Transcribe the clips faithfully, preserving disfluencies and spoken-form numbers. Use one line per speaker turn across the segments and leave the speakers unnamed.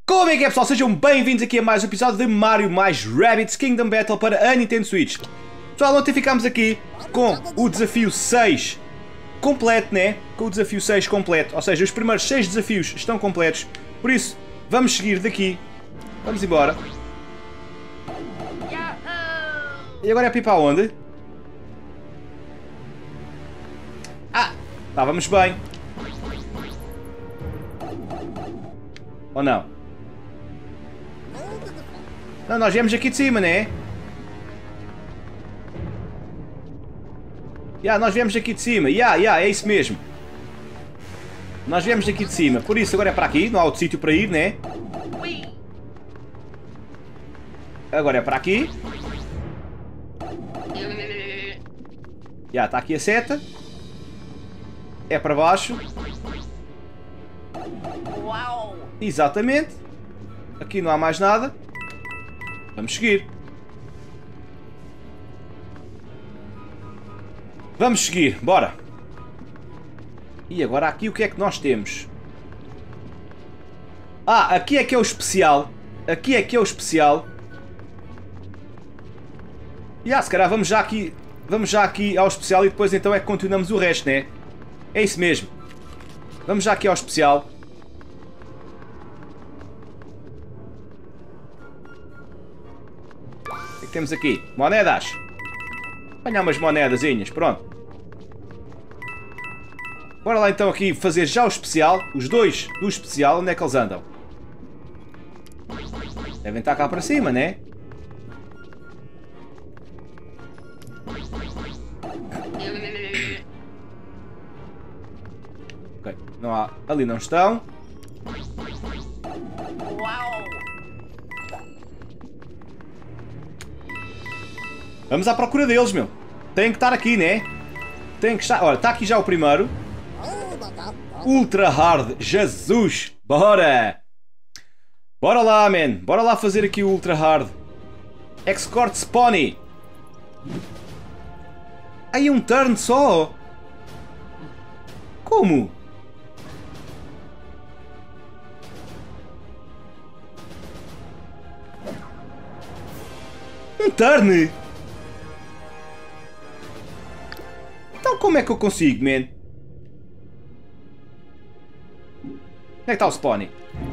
Como é que é, pessoal? Sejam bem-vindos aqui a mais um episódio de Mario mais Rabbids Kingdom Battle para a Nintendo Switch. Pessoal, ontem ficámos aqui com o desafio seis completo, né? Com o desafio seis completo, ou seja, os primeiros seis desafios estão completos. Por isso, vamos seguir daqui. Vamos embora. E agora é para ir para onde? Ah, estávamos bem. Ou não? Não, nós viemos aqui de cima, né? Ya, yeah, nós viemos aqui de cima. Ya, yeah, ya, yeah, é isso mesmo. Nós viemos aqui de cima. Por isso, agora é para aqui. Não há outro sítio para ir, né? Agora é para aqui. Ya, yeah, está aqui a seta. É para baixo.
Uau!
Exatamente. Aqui não há mais nada. Vamos seguir. Vamos seguir, bora. E agora aqui o que é que nós temos? Ah, aqui é que é o especial. Aqui é que é o especial. E ah, se calhar vamos já aqui. Vamos já aqui ao especial e depois então é que continuamos o resto, né? É isso mesmo. Vamos já aqui ao especial. O que é que temos aqui? Moedas. Apanhar umas moedazinhas, pronto. Bora lá então aqui fazer já o especial. Os dois do especial, onde é que eles andam? Devem estar cá para cima, né? Ok, não há. Ali não estão.
Uau!
Vamos à procura deles, meu. Tem que estar aqui, né? Tem que estar. Olha, está aqui já o primeiro. Ultra Hard. Jesus! Bora! Bora lá, man. Bora lá fazer aqui o Ultra Hard. Escort Spawny. Aí um turn só. Como? Um turn? Então como é que eu consigo, man? Onde é que está o Spawny?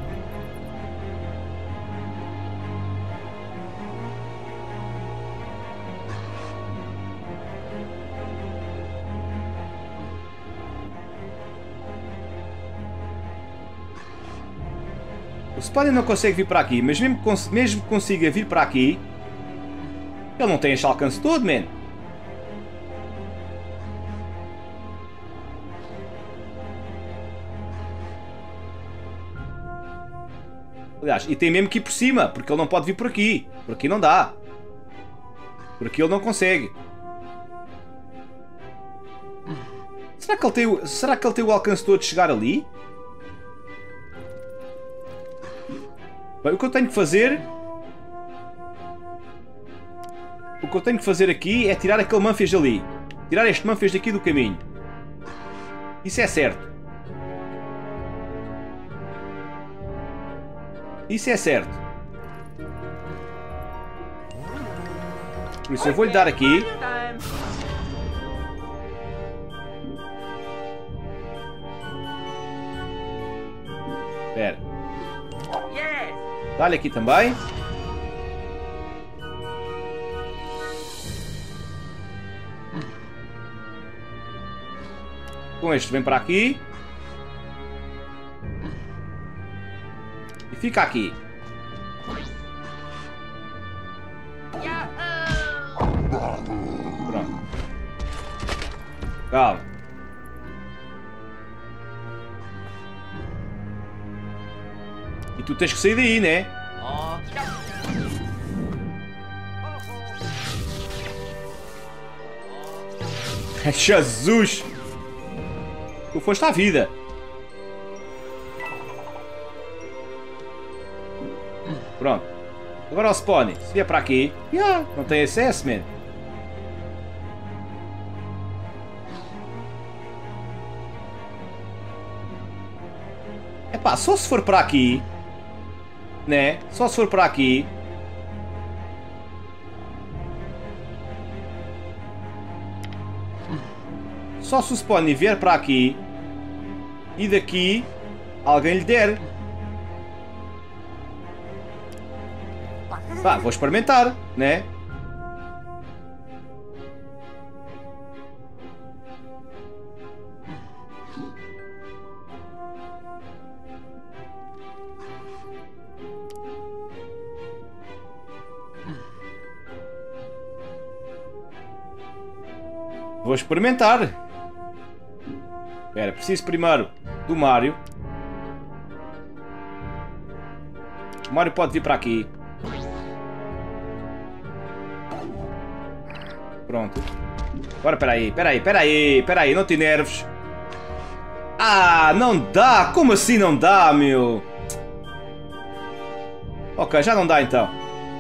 O Spawny não consegue vir para aqui, mas mesmo, cons mesmo que consiga vir para aqui, ele não tem este alcance todo, man. Aliás, e tem mesmo que ir por cima, porque ele não pode vir por aqui. Por aqui não dá. Por aqui ele não consegue. Será que ele tem o, será que ele tem o alcance todo de chegar ali? Bem, o que eu tenho que fazer... O que eu tenho que fazer aqui é tirar aquele Manfias ali. Tirar este Manfias daqui do caminho. Isso é certo. Isso é certo. Por isso eu vou-lhe dar aqui. Espera. Dá-lhe aqui também. Com este vem para aqui. E fica aqui. Pronto. Calma. E tu tens que sair daí, né? Jesus! Tu foste à vida. Pronto. Agora o Spawny. Se vier para aqui. Yeah, não tem acesso, man. Epá, só se for para aqui. né? Só se for para aqui. Só se o Spawny vier para aqui e daqui alguém lhe der. Pá, vou experimentar, né? Vou experimentar. Espera, preciso primeiro do Mario. O Mario pode vir para aqui. Pronto. Agora, espera aí, espera aí, espera aí, espera aí, não te nerves. Ah, não dá! Como assim não dá, meu? Ok, já não dá então.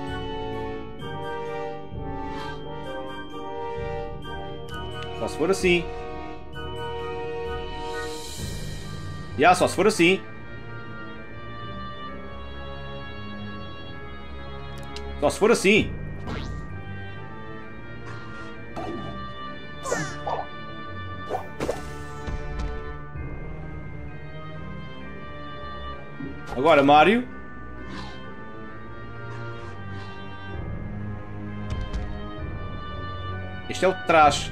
Só se for assim. Já, yeah, só se for assim. Só se for assim. Agora, Mario. Este é o de trás.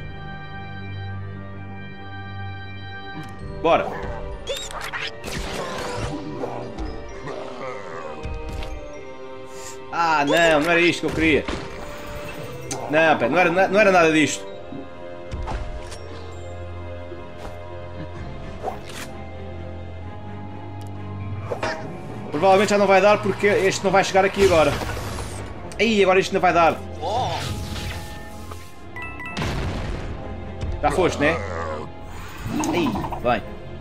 Bora. Ah, não, não era isto que eu queria. Não, pera, não era, não era nada disto. Provavelmente já não vai dar porque este não vai chegar aqui agora. Aí, agora isto não vai dar. Já foste, né? Aí, vai.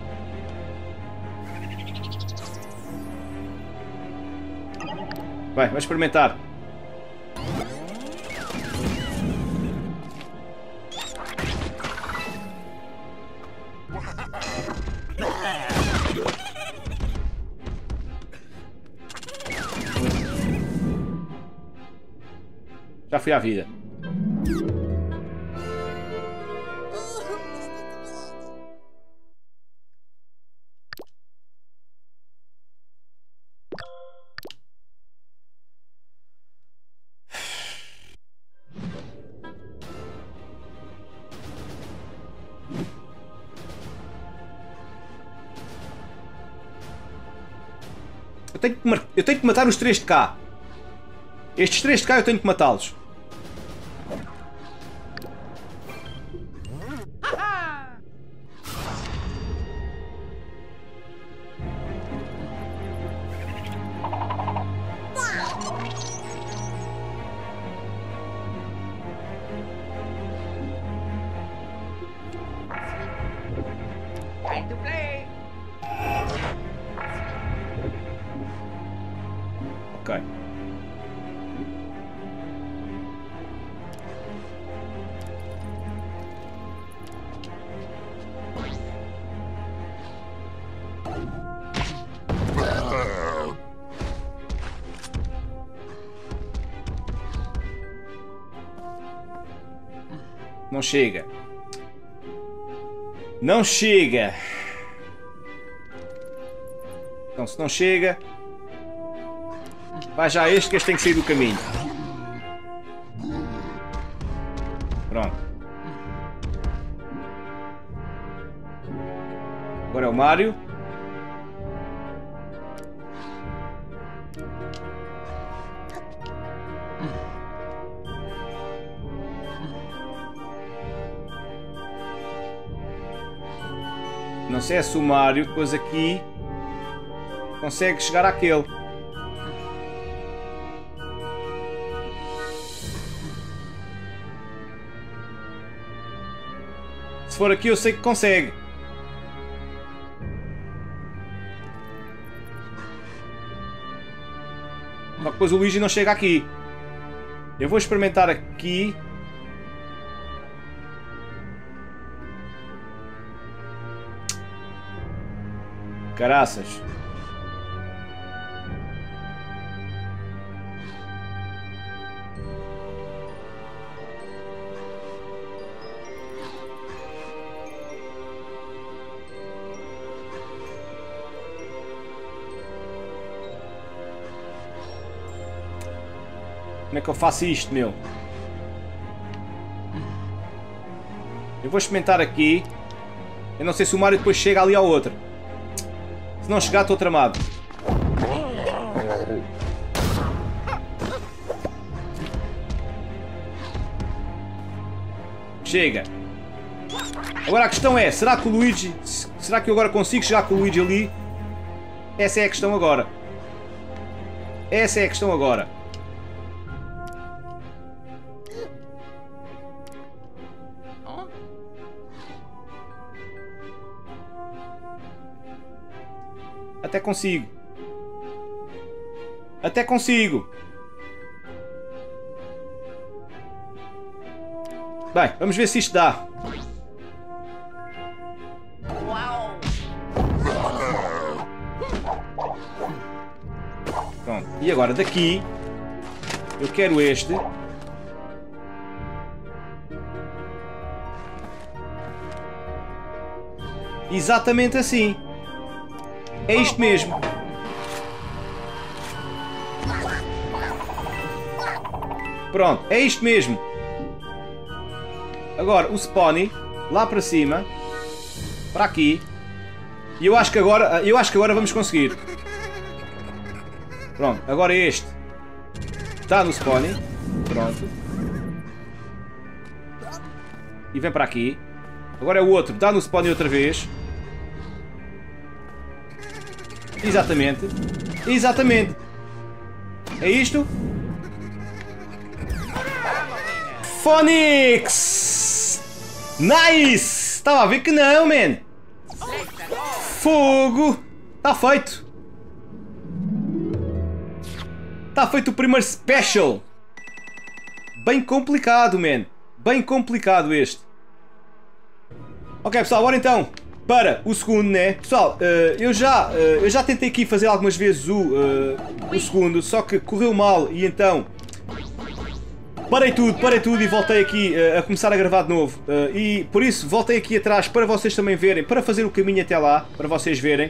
Vai, vai experimentar. Já fui à vida. Eu tenho, que eu tenho que matar os três de cá. Estes três de cá eu tenho que matá-los.
Time to play.
Ok. Não chega. Não chega. Então, se não chega, vai já este, que este tem que sair do caminho. Pronto. Agora é o Mario. Não sei se o Mario depois aqui consegue chegar àquele. Se for aqui eu sei que consegue. Só que depois o Luigi não chega aqui. Eu vou experimentar aqui. Caraças. Como é que eu faço isto, meu? Eu vou experimentar aqui. Eu não sei se o Mario depois chega ali ao outro. Se não chegar, estou tramado. Chega. Agora a questão é, será que o Luigi... Será que eu agora consigo chegar com o Luigi ali? Essa é a questão agora. Essa é a questão agora. Até consigo. Até consigo. Bem, vamos ver se isto dá. Pronto. E agora daqui eu quero este. Exatamente assim. É isto mesmo. Pronto, é isto mesmo. Agora o Spawny lá para cima, para aqui. E eu acho que agora, eu acho que agora vamos conseguir. Pronto, agora este está no Spawny. Pronto. E vem para aqui. Agora é o outro, está no Spawny outra vez. Exatamente. Exatamente. É isto? Phonix! Nice! Estava a ver que não, man. Fogo! Está feito. Está feito o primeiro special. Bem complicado, man. Bem complicado este. Ok, pessoal, agora então para o segundo, né? Pessoal, uh, eu, já, uh, eu já tentei aqui fazer algumas vezes o, uh, o segundo, só que correu mal e então parei tudo, parei tudo e voltei aqui uh, a começar a gravar de novo. Uh, e por isso voltei aqui atrás para vocês também verem, para fazer o caminho até lá, para vocês verem.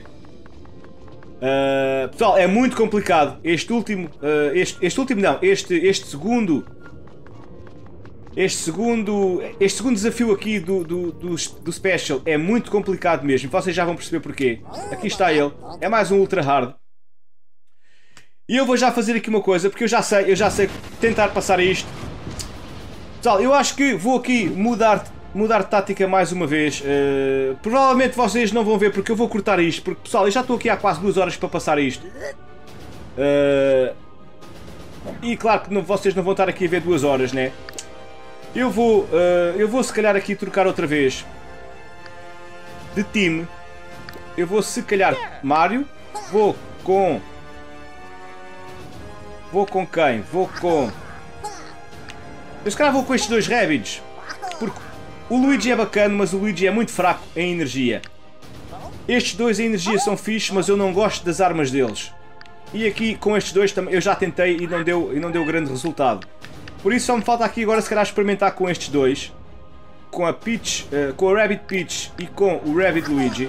Uh, pessoal, é muito complicado. Este último, uh, este, este último não, este, este segundo... Este segundo, este segundo desafio aqui do, do, do, do Special é muito complicado mesmo. Vocês já vão perceber porquê. Aqui está ele. É mais um Ultra Hard. E eu vou já fazer aqui uma coisa, porque eu já sei, eu já sei tentar passar isto. Pessoal, eu acho que vou aqui mudar, mudar de tática mais uma vez. Uh, provavelmente vocês não vão ver porque eu vou cortar isto. Porque, pessoal, eu já estou aqui há quase duas horas para passar isto. Uh, e claro que não, vocês não vão estar aqui a ver duas horas, né? Eu vou, uh, eu vou se calhar aqui trocar outra vez de time. Eu vou se calhar Mario. Vou com... Vou com quem? Vou com... Eu se calhar vou com estes dois Rabbids. Porque o Luigi é bacana, mas o Luigi é muito fraco em energia. Estes dois em energia são fixes, mas eu não gosto das armas deles. E aqui com estes dois eu já tentei e não deu, e não deu grande resultado. Por isso só me falta aqui agora se calhar experimentar com estes dois. Com a Peach, uh, com a Rabbid Peach e com o Rabbid Luigi.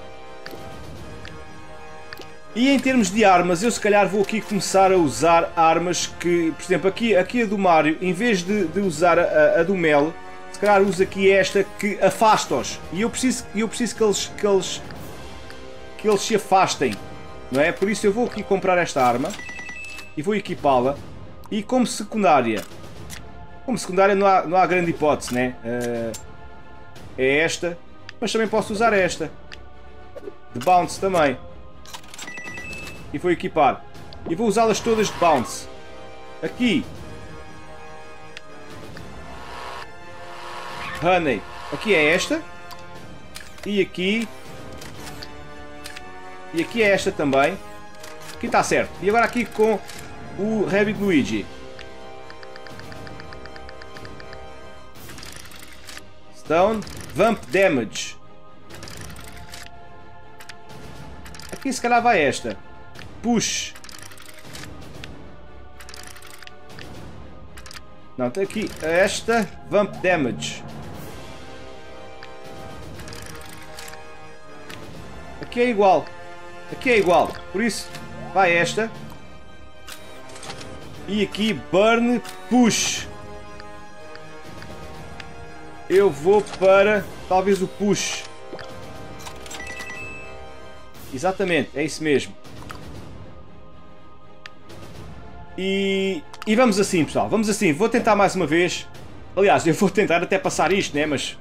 E em termos de armas, eu se calhar vou aqui começar a usar armas que, por exemplo, aqui, aqui a do Mario, em vez de, de usar a, a do Mel, se calhar uso aqui esta que afasta-os. E eu preciso, eu preciso que, eles, que, eles, que eles se afastem, não é? Por isso eu vou aqui comprar esta arma e vou equipá-la. E como secundária, como secundária não há, não há grande hipótese, né? Uh, é esta, mas também posso usar esta. De Bounce também. E vou equipar. E vou usá-las todas de Bounce. Aqui. Honey. Aqui é esta. E aqui. E aqui é esta também. Aqui está certo. E agora aqui com o Rabbid Luigi. Stone. Vamp Damage. Aqui se calhar vai esta. Push. Não, tem aqui esta. Vamp Damage. Aqui é igual. Aqui é igual. Por isso, vai esta. E aqui burn, push. Eu vou para talvez o push. Exatamente, é isso mesmo. E, e vamos assim, pessoal, vamos assim. Vou tentar mais uma vez. Aliás, eu vou tentar até passar isto, né? Mas...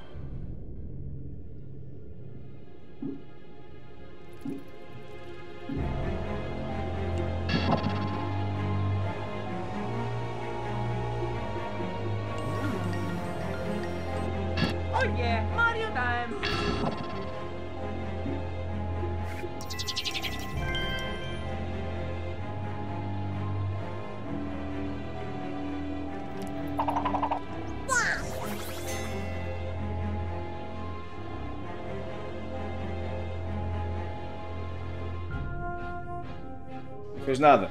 Oh yeah, Mario time!
Não fez nada.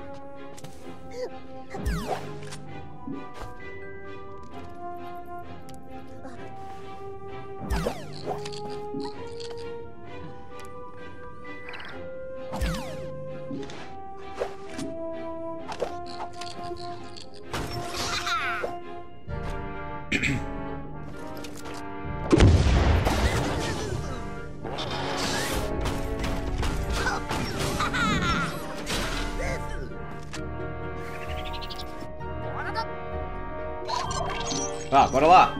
Ah, bora lá!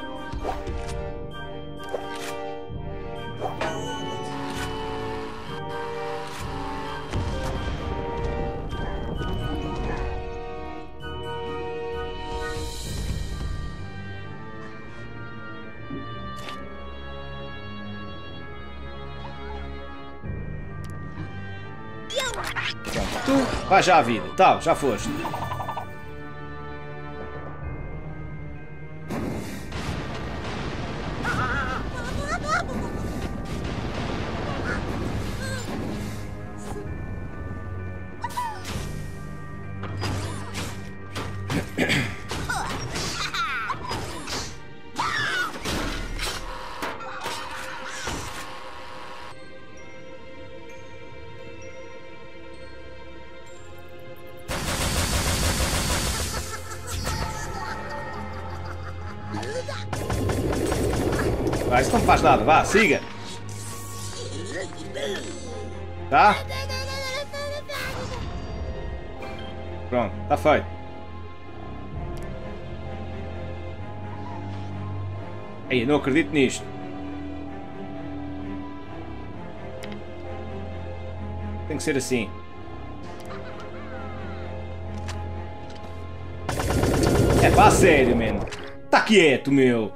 Pronto, tu vai já à vida. Tá, já foste. Ah, isso não faz nada, vá, siga. Tá? Pronto, está feito. Ei, não acredito nisto. Tem que ser assim. É pá, sério, mano. Tá quieto, meu.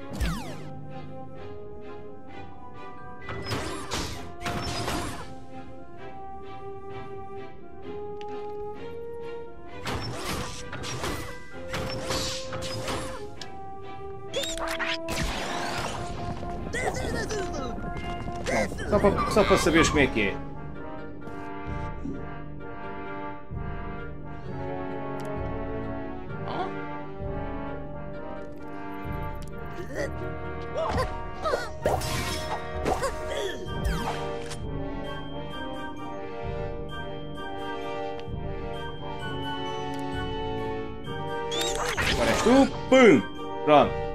Só para, só para saberes como é que é. Agora és tu, pum! Pronto.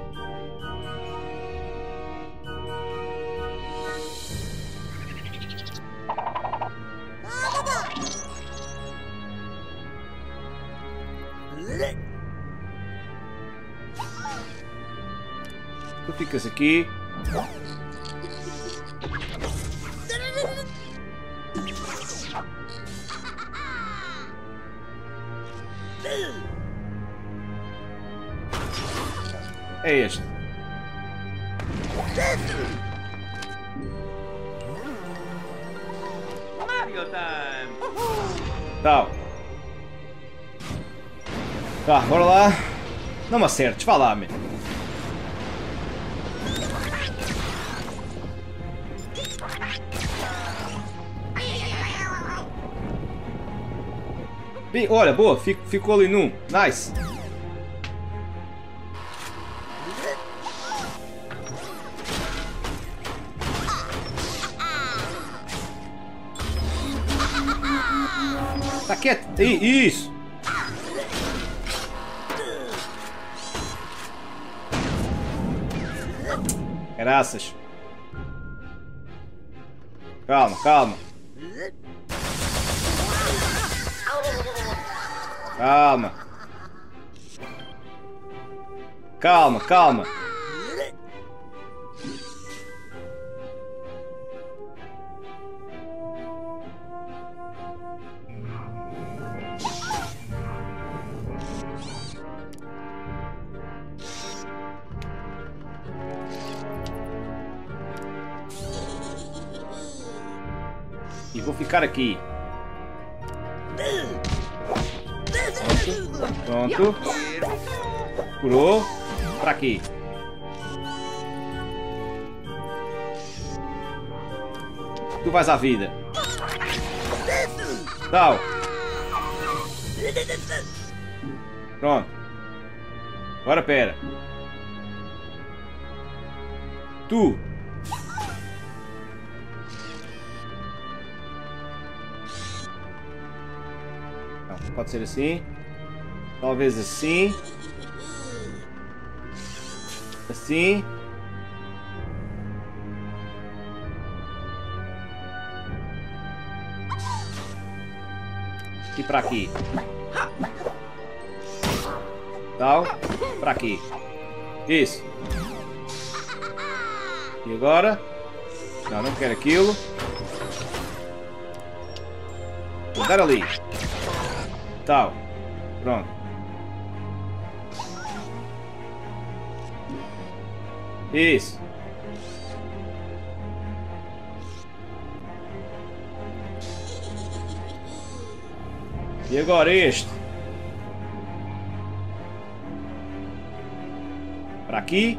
Tu ficas aqui. É este.
Mario time!
Tá. Tá, bora lá. Não me acertes, vá lá, meu. E, olha, boa, fico, ficou ali num. Nice. Tá quieto. I, isso. Caraças. Calma, calma. Calma. Calma, calma. E vou ficar aqui. Pronto. Pronto. Curou. Pra aqui. Tu vais à vida. Tal. Pronto. Agora pera. Tu. Não, pode ser assim. Talvez assim. Assim. E para aqui. Tal. Para aqui. Isso. E agora? Não, não quero aquilo. Vou dar ali. Tal. Pronto. Isso. E agora este. Para aqui.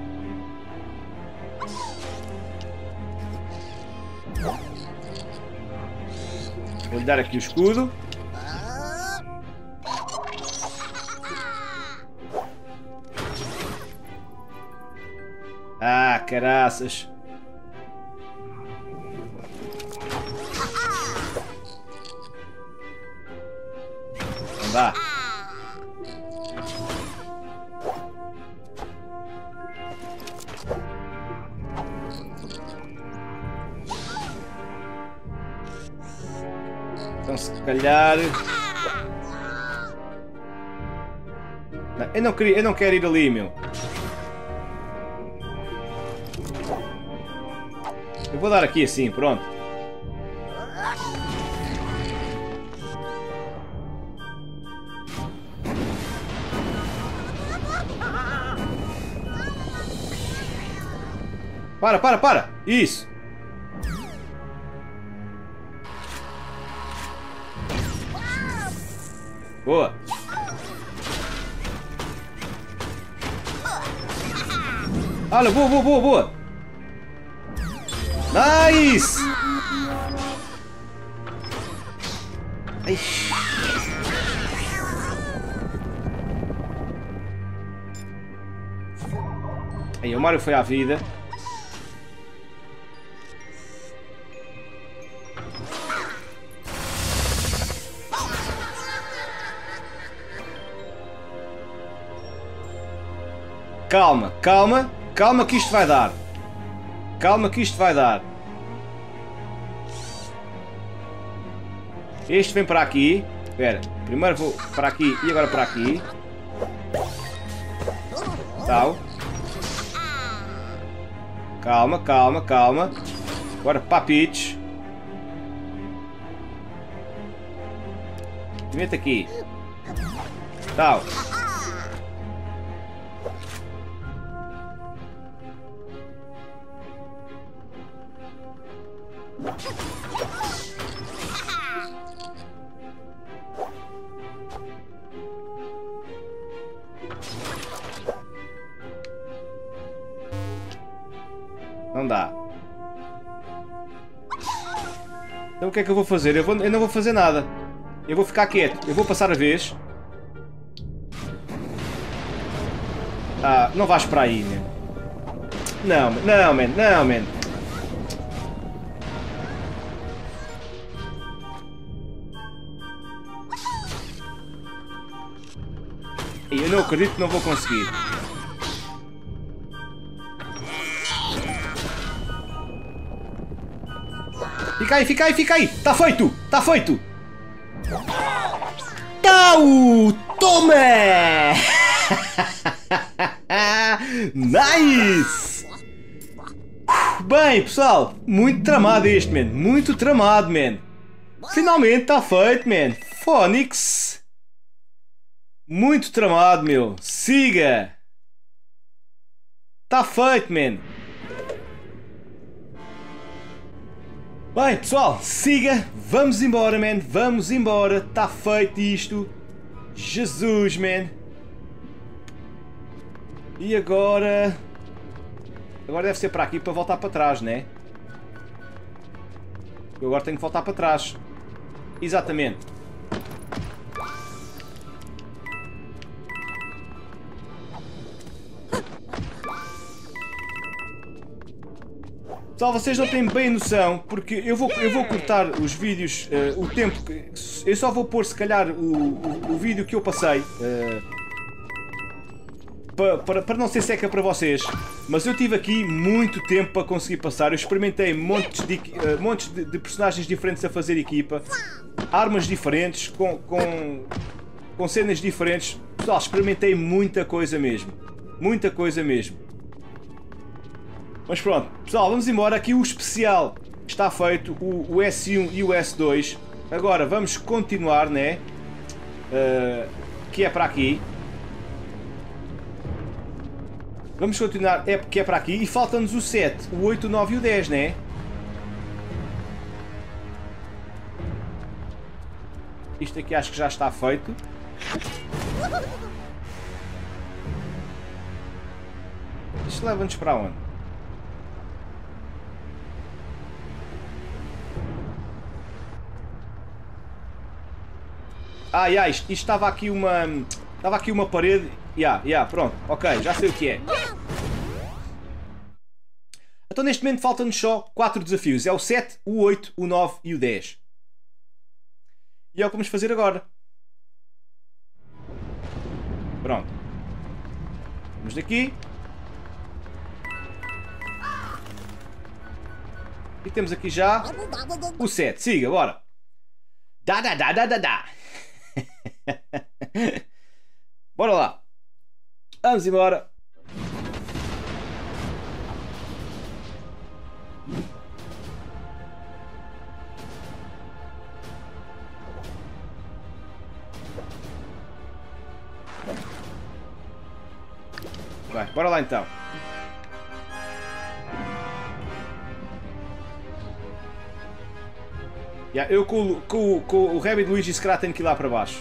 Vou lhe dar aqui o escudo. Ah, caraças. Não dá. Então se calhar... Não, eu não queria, eu não quero ir ali, meu. Eu vou dar aqui assim, pronto. Para, para, para! Isso! Boa! Olha, boa, boa, boa, boa! Nice! Ai. Aí, o Mario foi à vida. Calma, calma, calma que isto vai dar. Calma que isto vai dar. Este vem para aqui. Espera, primeiro vou para aqui e agora para aqui. Tal. Calma, calma, calma. Agora para a Peach. Mete aqui. Tal. Não dá. Então o que é que eu vou fazer? Eu, vou, eu não vou fazer nada. Eu vou ficar quieto. Eu vou passar a vez. Ah, não vais para aí, man. Não, não, man. Não, man. Eu não acredito que não vou conseguir. Fica aí, fica aí, fica aí. Está feito, está feito. Tau, toma. Nice. Bem, pessoal, muito tramado este, man. Muito tramado, man. Finalmente está feito, man. Phonix. Muito tramado, meu. Siga. Está feito, man. Bem, pessoal, siga. Vamos embora, man. Vamos embora. Está feito isto. Jesus, man. E agora... Agora deve ser para aqui para voltar para trás, né? Eu agora tenho que voltar para trás. Exatamente. Pessoal, vocês não têm bem noção, porque eu vou, eu vou cortar os vídeos, uh, o tempo que... Eu só vou pôr, se calhar, o, o, o vídeo que eu passei... Uh, Para, para, para não ser seca para vocês, mas eu tive aqui muito tempo para conseguir passar. Eu experimentei montes de, uh, montes de, de personagens diferentes a fazer equipa, armas diferentes, com, com, com cenas diferentes. Pessoal, experimentei muita coisa mesmo, muita coisa mesmo. Mas pronto, pessoal, vamos embora. Aqui o especial está feito, o, o S um e o S dois. Agora vamos continuar, né? Uh, que é para aqui. Vamos continuar, é porque é para aqui. E falta-nos o sete, o oito, o nove e o dez, né? Isto aqui acho que já está feito. Isto leva-nos para onde? Ah, yeah, isto, isto estava aqui uma... Estava aqui uma parede... Ya, yeah, yeah, pronto, ok, já sei o que é. Então neste momento faltam-nos só quatro desafios. É o sete, o oito, o nove e o dez. E é o que vamos fazer agora. Pronto. Vamos daqui. E temos aqui já o sete. Siga, bora. Dá, dá, dá, dá, dá, dá. Bora lá. Vamos embora. Vai, bora lá então. Yeah, eu com, com, com o Rabbid Luigi se calhar tenho que ir lá para baixo.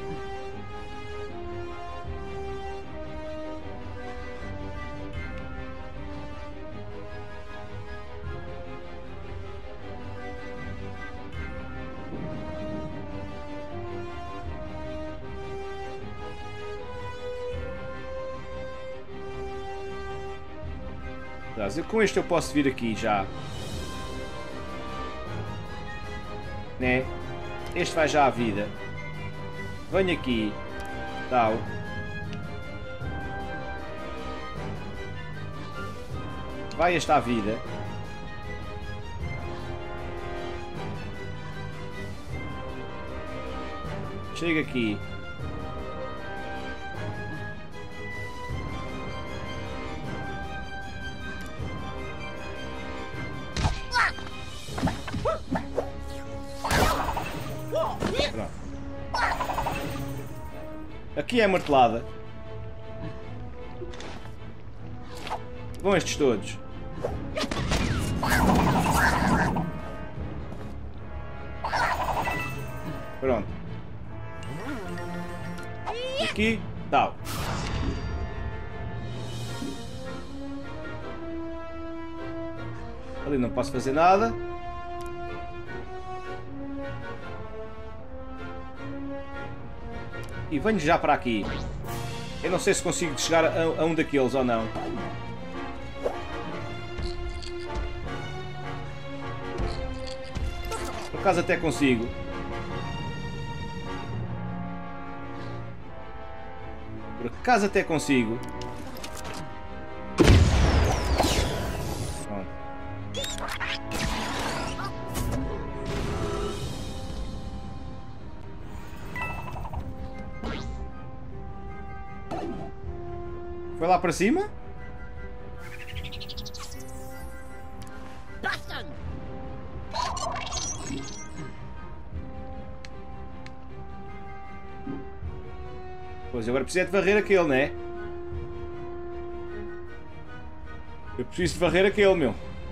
Com este eu posso vir aqui já. Né? Este vai já à vida. Venho aqui. Tal. Vai este à vida. Chega aqui. Aqui é a martelada. Vão estes todos. Pronto. Aqui, tal. Ali não posso fazer nada. E venho já para aqui. Eu não sei se consigo chegar a, a um daqueles ou não. Por acaso até consigo. Por acaso até consigo. Pronto. Foi lá para cima? Pois, agora preciso é de varrer aquele, não é? Eu preciso de varrer aquele, meu.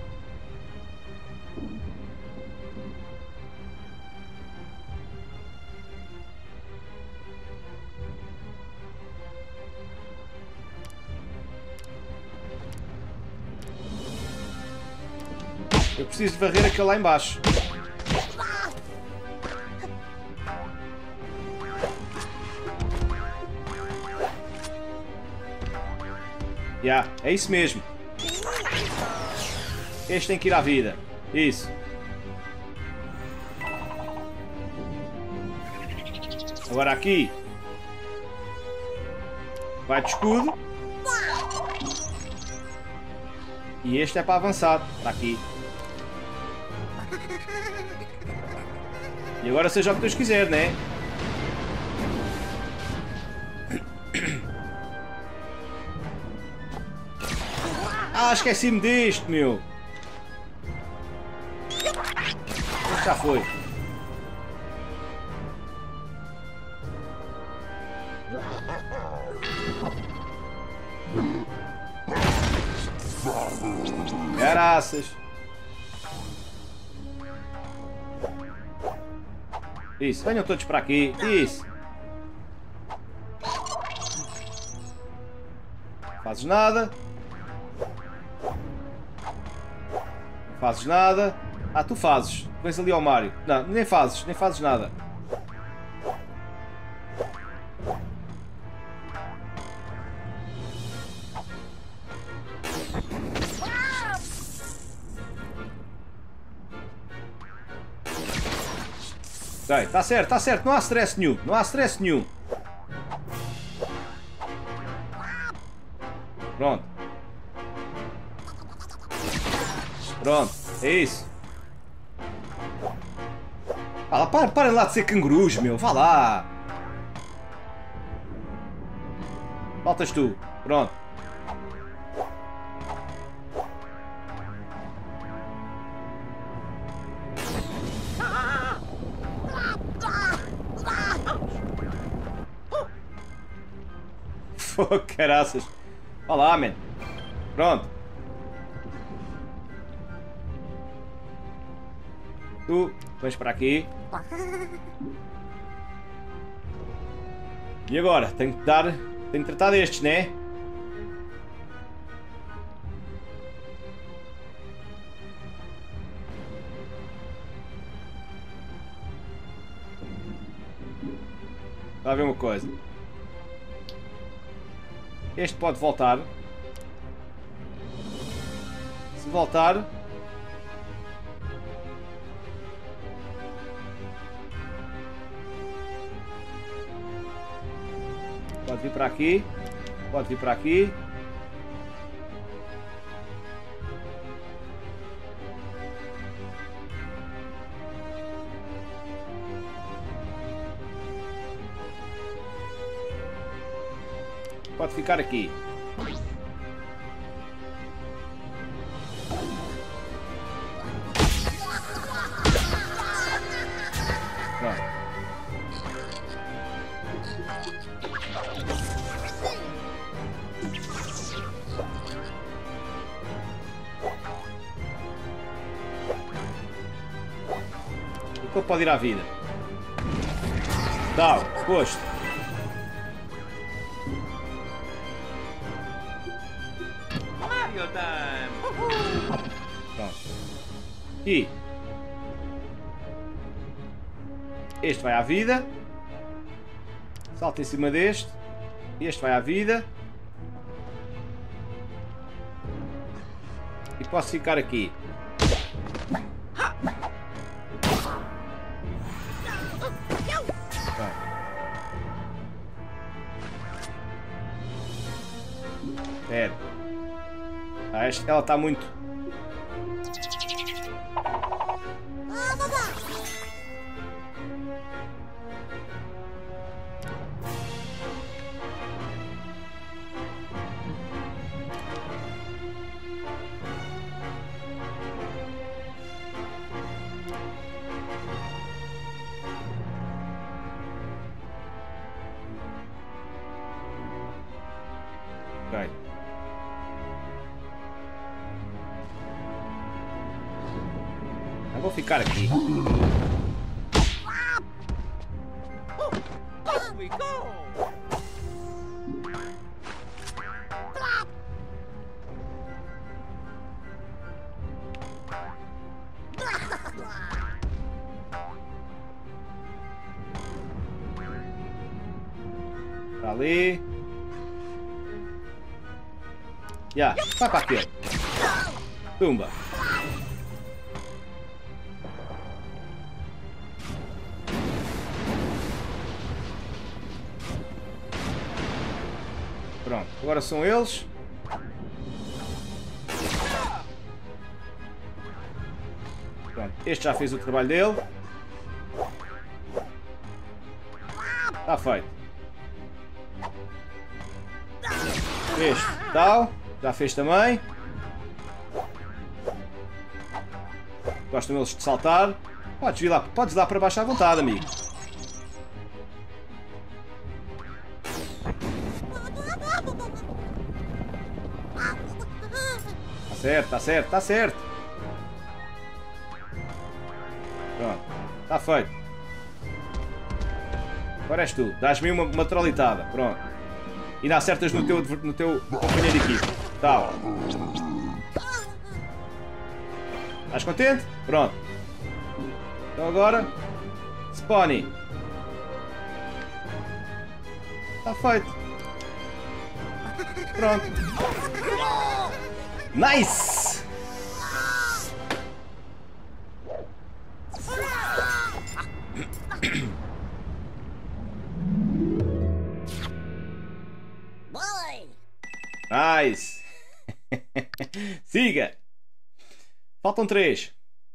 Eu preciso de varrer aquele lá embaixo. Já, yeah, é isso mesmo. Este tem que ir à vida. Isso. Agora aqui. Vai de escudo. E este é para avançar. Está aqui. E agora seja o que Deus quiser, né? Ah, esqueci-me deste, meu. Já foi. Graças. Isso, venham todos para aqui. Isso. Fazes nada. Fazes nada. Ah, tu fazes. Vens ali ao Mário. Não, nem fazes, nem fazes nada. Ok, está certo, está certo. Não há stress nenhum. Não há stress nenhum. Pronto. Pronto, é isso. Vá lá, parem para lá de ser cangurus, meu. Vá lá. Faltas tu. Pronto. Oh, caraças. Vá lá, man. Pronto. Tu, vens para aqui. E agora? Tenho que dar... Tenho que tratar destes, né? Está a ver uma coisa. Este pode voltar. Se voltar... Pode vir para aqui. Pode vir para aqui. Pode ficar aqui. Pronto. O que pode ir à vida? Dá, gosto.
Mario time!
Pronto. E este vai à vida. Salta em cima deste. Este vai à vida. E posso ficar aqui. Espera. Ah, esta, ela está muito... Ok. Eu vou ficar aqui.
Off we go!
Para ali. Já, yeah, vai para aquele. Tumba. Pronto, agora são eles. Pronto, este já fez o trabalho dele. Está feito. Este, tal. Já fez também. Gostam eles de saltar. Podes ir lá, podes ir lá para baixo à vontade, amigo. Está certo, está certo, está certo. Pronto, está feito. Agora és tu, dás-me uma, uma trolitada, pronto. E ainda acertas no teu, no teu companheiro de equipe. Tal. Estás contente? Pronto. Então agora, Spawny. Está feito. Pronto. Nice! Nice! Siga! Faltam três.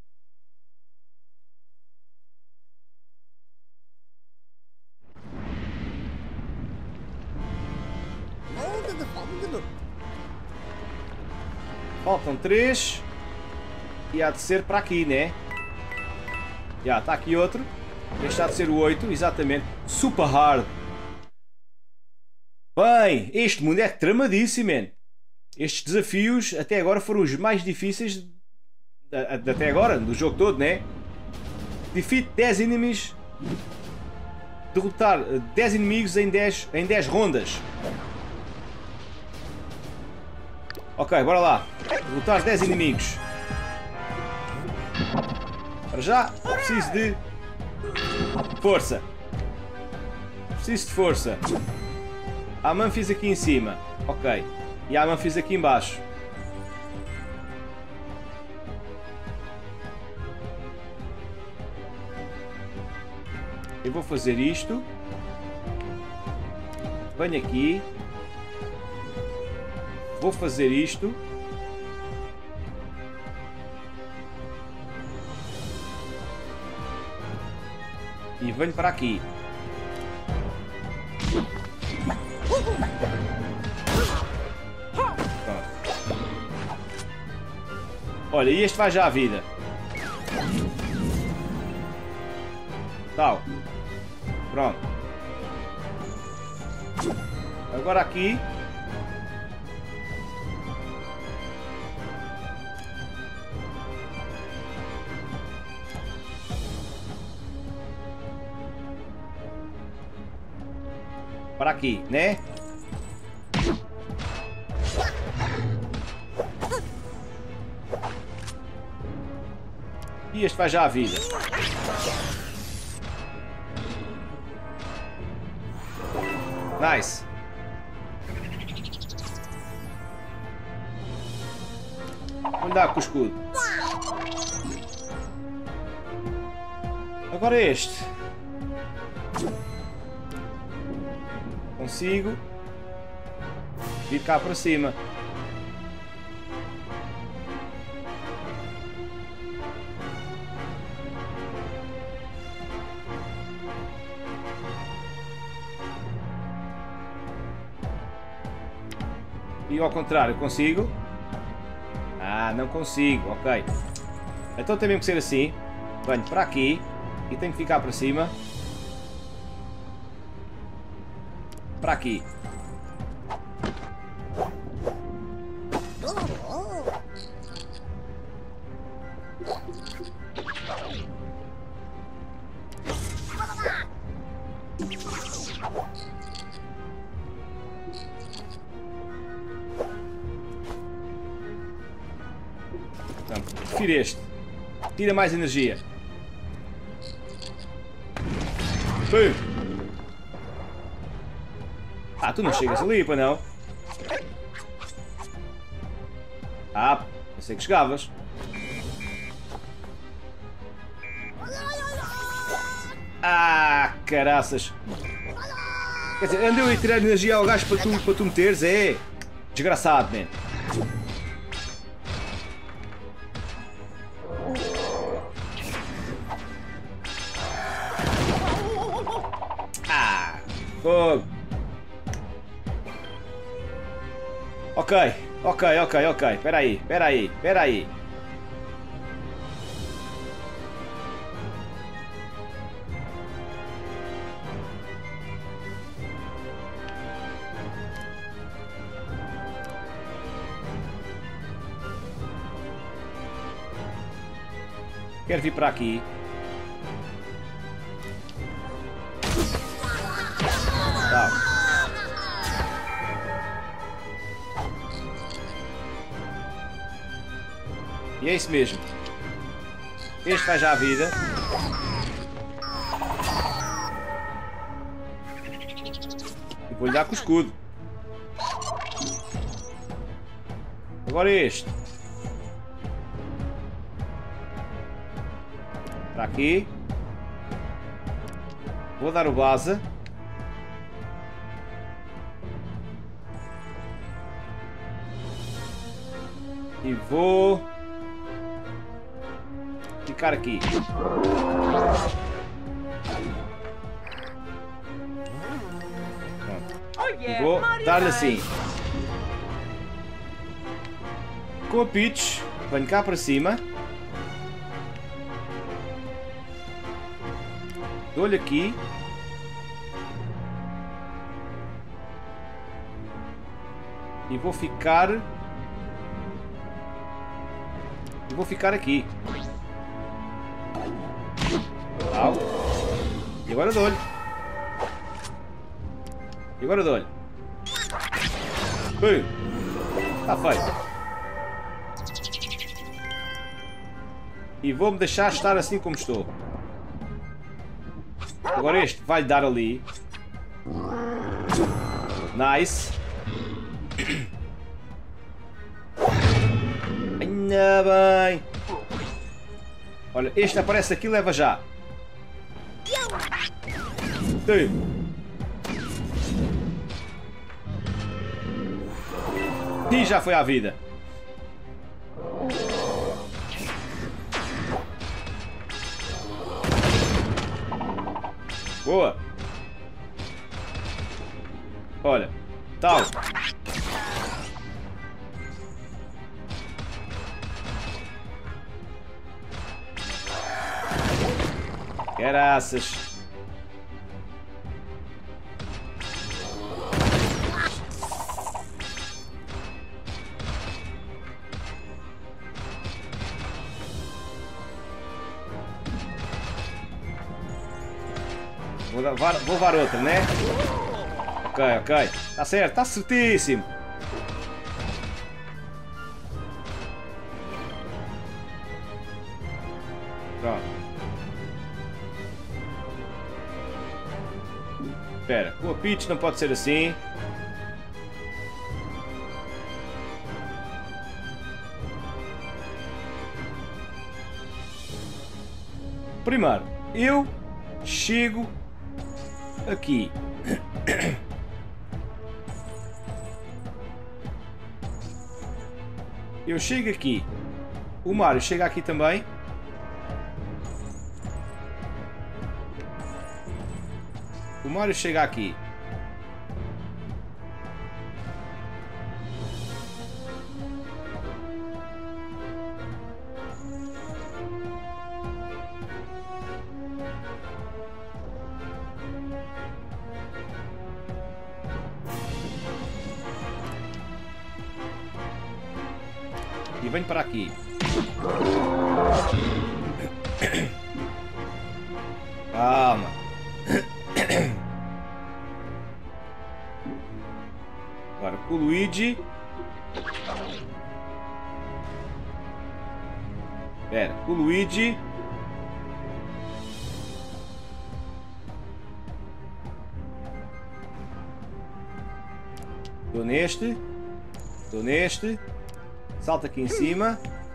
Faltam três. E há de ser para aqui, né? Já, está aqui outro. Este há de ser o oito, exatamente. Super hard. Bem, este mundo é tramadíssimo, man. Estes desafios até agora foram os mais difíceis de, de, até agora, do jogo todo, né? Defeat dez inimigos. Derrotar dez inimigos em dez, em dez rondas. Ok, bora lá. Derrotar dez inimigos. Para já, preciso de força. Preciso de força. Há Manfis aqui em cima. Ok. E há Manfis aqui em baixo. Eu vou fazer isto. Venho aqui. Vou fazer isto. E venho para aqui. Pronto. Olha, e este vai já à vida. Tal. Pronto. Agora aqui. Para aqui, né? E este vai já à vida. Nice. Vou dar com o escudo. Agora este. Consigo vir cá para cima. E ao contrário, consigo? Ah, não consigo, ok. Então tem mesmo que ser assim. Venho para aqui e tenho que ficar para cima. Para aqui. Então, prefiro este. Tira mais energia. Pum. Ah, tu não chegas ali, para não? Ah, eu sei que chegavas. Ah, caraças. Quer dizer, andeu a tirar energia ao gajo para tu, para tu meteres, é? Desgraçado, man. Ah, fogo. Ok, ok, ok, ok. Espera aí, espera aí, espera aí. Quero vir para aqui. Tá. E é isso mesmo. Este vai já à vida. E vou-lhe dar com o escudo. Agora este. Para aqui. Vou dar o base. E vou ficar aqui. E vou dar-lhe assim. Com a Peach, venho cá para cima. Dou-lhe aqui. E vou ficar... E vou ficar aqui. Tal. E agora dou-lhe. E agora dou-lhe. Está feito. E vou-me deixar estar assim como estou. Agora este vai-lhe dar ali. Nice. Ainda bem. Olha, este aparece aqui e leva já. E já foi à vida. Boa. Olha, tal. Graças. Vou levar, vou levar outra, né? Ok, ok. Está certo, está certíssimo. Pronto. Espera, com a Peach não pode ser assim. Primeiro, eu chego aqui. Eu chego aqui. O Mario chega aqui também. O Mario chega aqui. E venho para aqui. Calma. Agora com o Luigi. Espera, com o Luigi. Estou neste. Estou neste. Salta aqui em cima.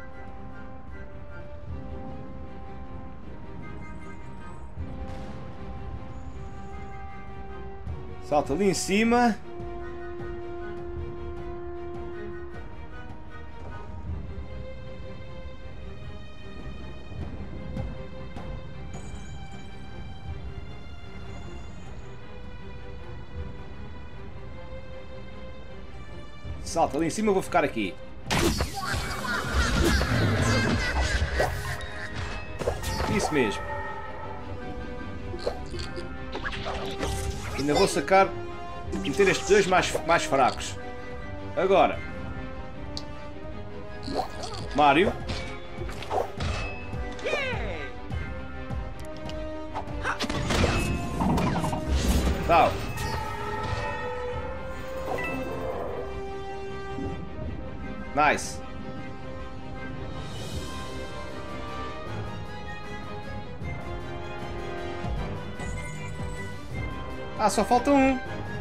Salta ali em cima. Salta ali em cima, eu vou ficar aqui. Isso mesmo. Ainda vou sacar e meter estes dois mais, mais fracos. Agora. Mario. Tal. Nice. Ah, só falta um.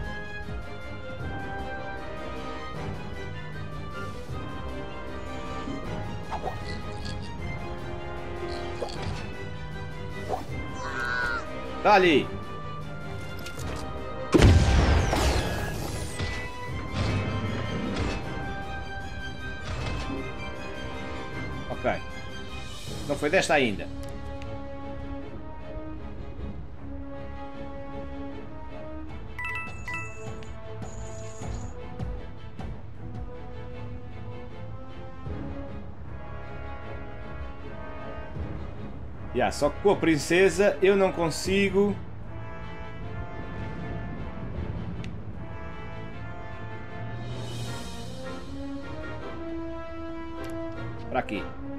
Tá ali. Ok. Não foi desta ainda. Yeah, só que com a princesa eu não consigo. Para aqui.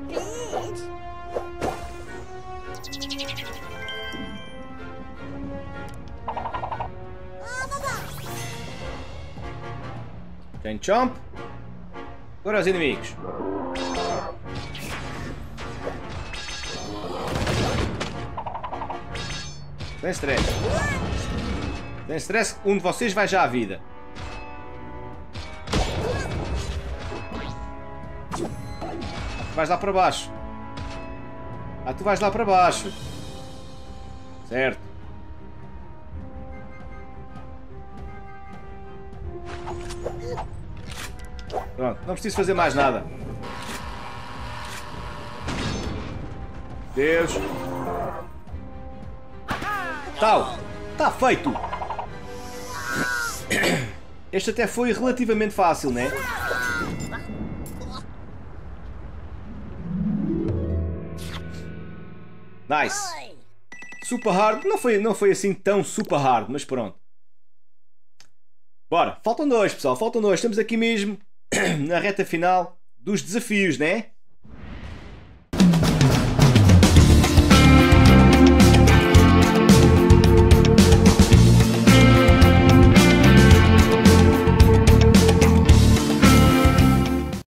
Tem chomp. Agora os inimigos. Sem stress. Sem stress, um de vocês vai já à vida. Vais lá para baixo. Ah, tu vais lá para baixo. Certo. Pronto, não preciso fazer mais nada. Deus. Tal. Está feito. Este até foi relativamente fácil, né? Nice. Super hard. Não foi, não foi assim tão super hard, mas pronto. Bora. Faltam dois, pessoal. Faltam dois. Estamos aqui mesmo na reta final dos desafios, né?